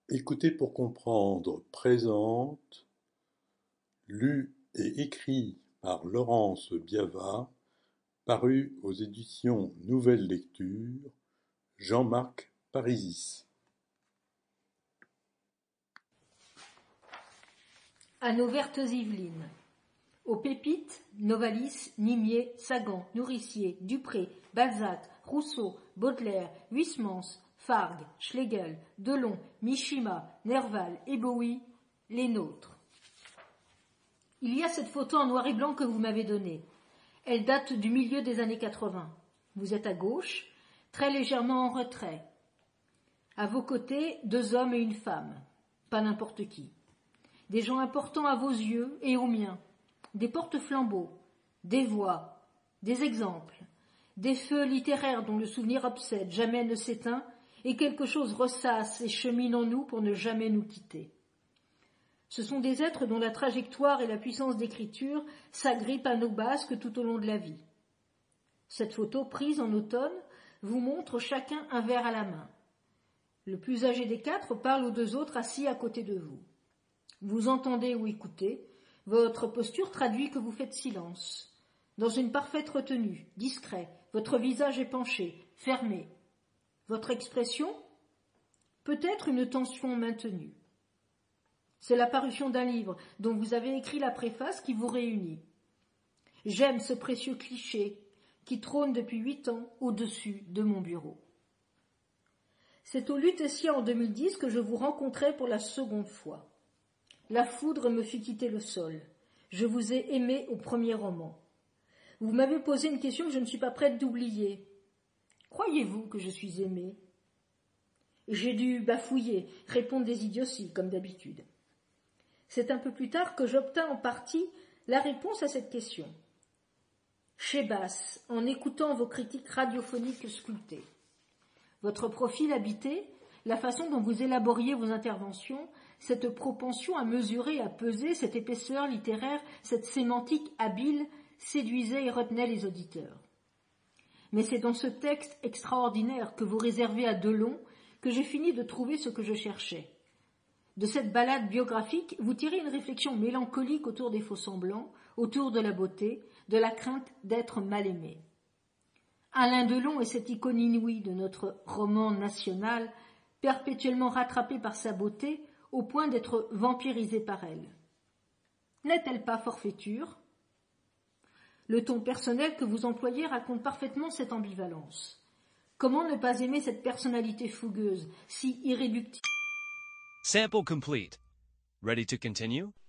Écoutez pour comprendre présente, lu et écrit par Laurence Biava, paru aux éditions Nouvelle Lecture, Jean-Marc Parisis. À nos vertes Yvelines. Aux Pépites, Novalis, Nimier, Sagan, Nourricier, Dupré, Balzac, Rousseau, Baudelaire, Huysmans, Fargue, Schlegel, Delon, Mishima, Nerval et Bowie, les nôtres. Il y a cette photo en noir et blanc que vous m'avez donnée. Elle date du milieu des années 80. Vous êtes à gauche, très légèrement en retrait. À vos côtés, 2 hommes et une femme. Pas n'importe qui. Des gens importants à vos yeux et aux miens. Des porte-flambeaux, des voix, des exemples, des feux littéraires dont le souvenir obsède, jamais ne s'éteint, et quelque chose ressasse et chemine en nous pour ne jamais nous quitter. Ce sont des êtres dont la trajectoire et la puissance d'écriture s'agrippent à nos basques tout au long de la vie. Cette photo, prise en automne, vous montre chacun un verre à la main. Le plus âgé des 4 parle aux 2 autres assis à côté de vous. Vous entendez ou écoutez, votre posture traduit que vous faites silence. Dans une parfaite retenue, discret, votre visage est penché, fermé. Votre expression? Peut-être une tension maintenue. C'est la parution d'un livre dont vous avez écrit la préface qui vous réunit. J'aime ce précieux cliché qui trône depuis 8 ans au-dessus de mon bureau. C'est au Lutetia en 2010 que je vous rencontrai pour la seconde fois. La foudre me fit quitter le sol. Je vous ai aimé au premier roman. Vous m'avez posé une question que je ne suis pas prête d'oublier. Croyez-vous que je suis aimée? J'ai dû bafouiller, répondre des idioties, comme d'habitude. C'est un peu plus tard que j'obtins en partie la réponse à cette question. Chez Basse, en écoutant vos critiques radiophoniques sculptées. Votre profil habité, la façon dont vous élaboriez vos interventions, cette propension à mesurer, à peser, cette épaisseur littéraire, cette sémantique habile, séduisait et retenait les auditeurs. Mais c'est dans ce texte extraordinaire que vous réservez à Delon que j'ai fini de trouver ce que je cherchais. De cette balade biographique, vous tirez une réflexion mélancolique autour des faux-semblants, autour de la beauté, de la crainte d'être mal aimé. Alain Delon est cette icône inouïe de notre roman national, perpétuellement rattrapé par sa beauté, au point d'être vampirisée par elle. N'est-elle pas forfaiture? Le ton personnel que vous employez raconte parfaitement cette ambivalence. Comment ne pas aimer cette personnalité fougueuse, si irréductible? Sample complete. Ready to continue?